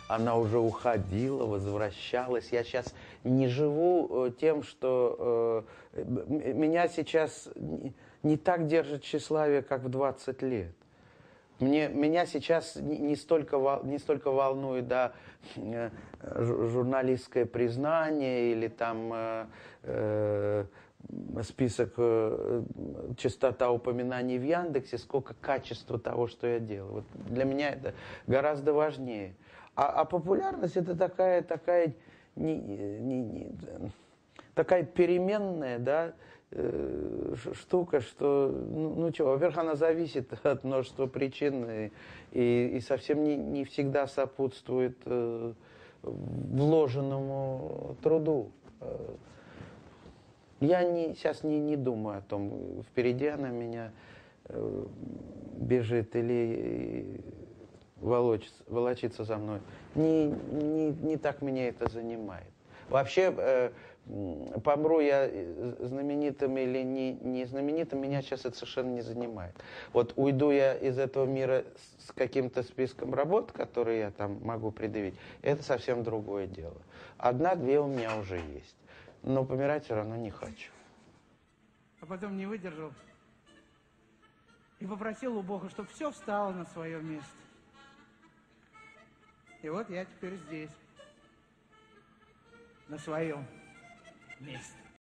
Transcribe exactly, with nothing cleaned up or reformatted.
она уже уходила, возвращалась. Я сейчас не живу тем, что э, меня сейчас не, не так держит тщеславие, как в двадцать лет. Мне, меня сейчас не, не, столько, не столько волнует, да, журналистское признание или там э, э, список, э, частота упоминаний в Яндексе, сколько качество того, что я делаю. Вот для меня это гораздо важнее. А, а популярность это такая, такая, не, не, не, такая переменная, да, э, штука, что, ну, ну что, во-первых, она зависит от множества причин и, и, и совсем не, не всегда сопутствует э, вложенному труду. Я не, сейчас не, не думаю о том, впереди она меня э, бежит или волочится, волочится за мной. Не, не, не так меня это занимает. Вообще, э, помру я знаменитым или не, не знаменитым, меня сейчас это совершенно не занимает. Вот уйду я из этого мира с каким-то списком работ, которые я там могу предъявить, это совсем другое дело. Одна-две у меня уже есть. Но помирать все равно не хочу. А потом не выдержал и попросил у Бога, чтобы все встало на свое место. И вот я теперь здесь, на своем месте.